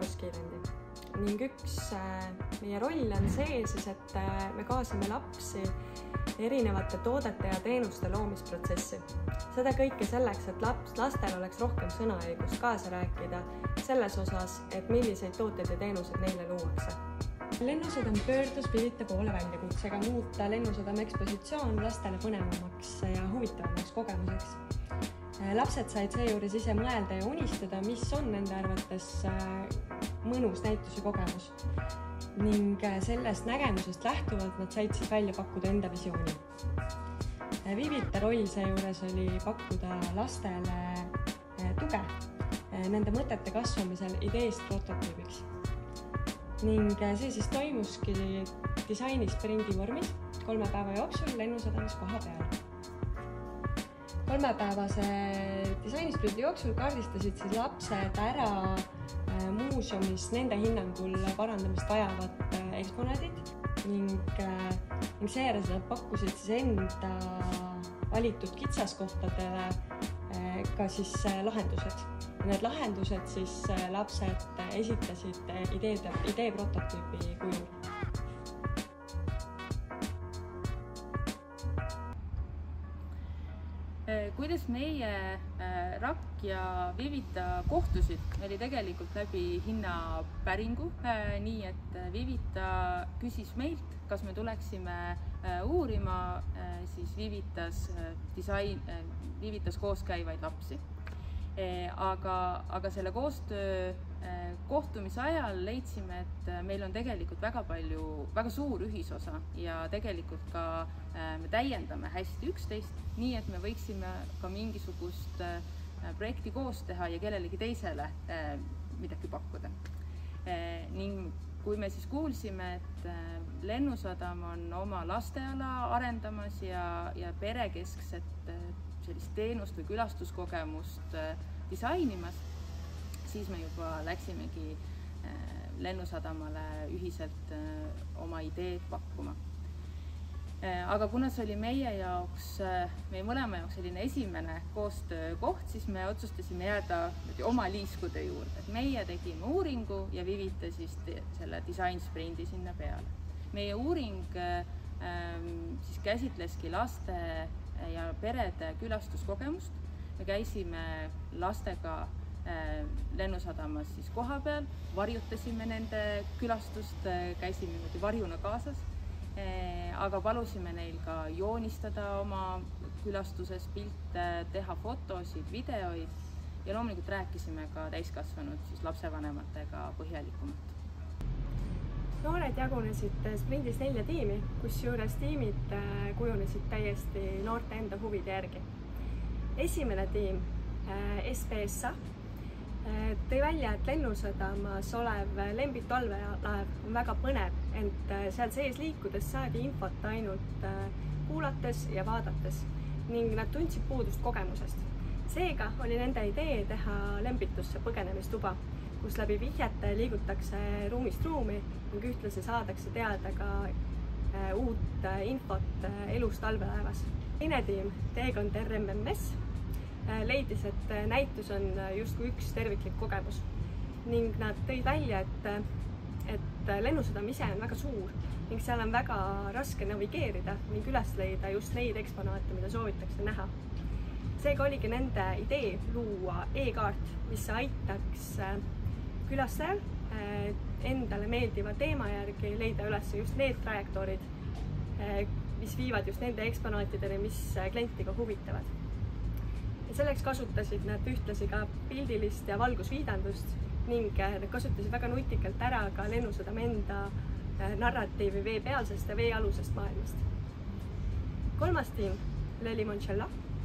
kioskirendi. Ning üks meie roll on see siis, et me kaasame lapsi erinevate toodete ja teenuste loomisprotsessi. Seda kõike selleks, et lastel oleks rohkem sõnaõigust kaasa rääkida selles osas, et milliseid tooteid ja teenuseid neile luuakse. Lennusadam pöördus Vivita poole väljakutsega muuta Lennusadama ekspositsioon lastele põnevamaks ja huvitavamaks kogemuseks. Lapsed said seejuures ise mõelda ja unistada, mis on nende arvates mõnus näituse kogemus. Ning sellest nägemusest lähtuvalt nad said siis välja pakkuda enda visiooni. Vivita roll seejuures oli pakkuda lastele tuge nende mõtete kasvamisel ideest prototüübiks. Ning see siis toimuski disainisprindi vormis 3 päeva jooksul Lennusadamas koha peal. 3-päevase disainisprindi jooksul kaardistasid siis lapsed ära muuseumis nende hinnangul parandamist vajavad eksponaadid ning seejärel nad pakkusid siis enda valitud kitsaskohtadele ka siis lahendused. Need lahendused siis lapsed esitasid idee prototüübi kujul. Kuidas meie RAK ja Vivita kohtusid, oli tegelikult läbi hinnapäringu, nii et Vivita küsis meilt, kas me tuleksime uurima siis Vivitas koos käivaid lapsi. Aga selle koostöö kohtumise ajal leidsime, et meil on tegelikult väga suur ühisosa ja tegelikult ka me täiendame hästi üksteist, nii et me võiksime ka mingisugust projekti koos teha ja kellelegi teisele midagi pakkuda. Ning kui me siis kuulsime, et Lennusadam on oma lasteala arendamas ja perekeskset sellist teenust või külastuskogemust disainimas, siis me juba läksimegi Lennusadamale ühiselt oma ideed pakkuma. Aga kuna see oli meie mõlema jaoks selline esimene koostöökoht, siis me otsustasime jääda oma liiskude juurde. Meie tegime uuringu ja Vivita siis selle disainsprindi sinna peale. Meie uuring siis käsitleski laste ja perede külastuskogemust. Me käisime lastega Lennusadamas siis koha peal, varjutasime nende külastust, käisime varjuna kaasas, aga palusime neil ka joonistada oma külastuses pilte, teha fotosid, videoid ja loomulikult rääkisime ka täiskasvanud siis lapsevanematega põhjalikumalt. Noored jagunesid sprindis 4 tiimi, kusjuures tiimid kujunesid täiesti noorte enda huvide järgi. Esimene tiim, SPSA, tõi välja, et Lennusadamas olev Lembitu allveelaev on väga põnev, ent seal sees liikudes saadi infot ainult kuulates ja vaadates ning nad tundsid puudust kogemusest. Seega oli nende idee teha Lembitusse põgenemistuba, kus läbi vihjete liigutakse ruumist ruumi ning ühtlasi saadakse teada ka uut infot elust allveelaevas. Teine tiim, Teekond RMMS, leidis, et näitus on justkui üks terviklik kogemus ning nad tõid välja, et Lennusadam ise on väga suur ning seal on väga raske navigeerida ning üles leida just neid eksponaate, mida soovitakse näha. Seega oligi nende idee luua e-kaart, mis aitaks külastajal endale meeldiva teema järgi leida üles just need trajektoorid, mis viivad just nende eksponaatidele, mis klienti ka huvitavad. Selleks kasutasid nad ühtlasi ka pildilist ja valgusviidandust ning nad kasutasid väga nutikalt ära ka Lennusadama enda narratiivi veepealsest ja veealusest maailmast. Kolmas tiim, Le Limoncello,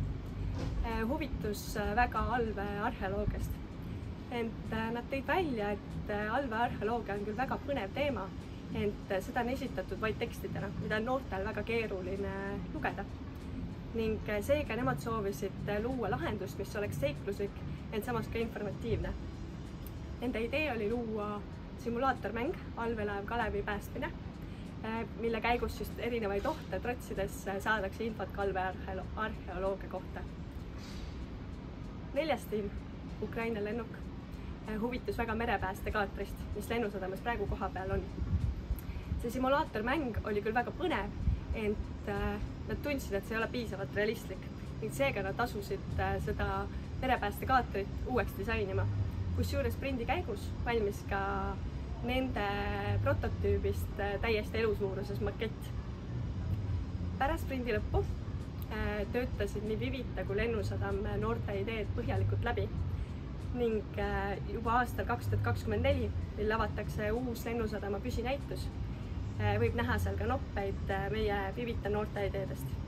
huvitus väga allveearheoloogiast. Ent nad tõid välja, et allveearheoloogia on küll väga põnev teema, ent seda on esitatud vaid tekstidena, mida on noortel väga keeruline lugeda. Ning seega nemad soovisid luua lahendust, mis oleks seikluslik, ent samas ka informatiivne. Nende idee oli luua simulaatormäng allveelaev Kalevi päästmine, mille käigus just erinevaid ohte trotsides saadakse infot ka allveearheoloogia kohta. 4. tiim, Ukraina lennuk, huvitus väga merepäästekaatrist, mis lennusadamas praegu koha peal on. See simulaatormäng oli küll väga põnev, ent nad tundsid, et see ei ole piisavalt realistlik ning seega nad asusid seda merepäästekaatrit uueks disainima. Kusjuures sprindi käigus valmis ka nende prototüübist täiesti elusuuruses makett. Pärast sprindi lõppu töötasid nii Vivita kui Lennusadam noorte ideed põhjalikult läbi ning juba aastal 2024, mil avatakse uus Lennusadama püsinäitus, võib näha seal ka noppeid meie Vivita noorte ideedest.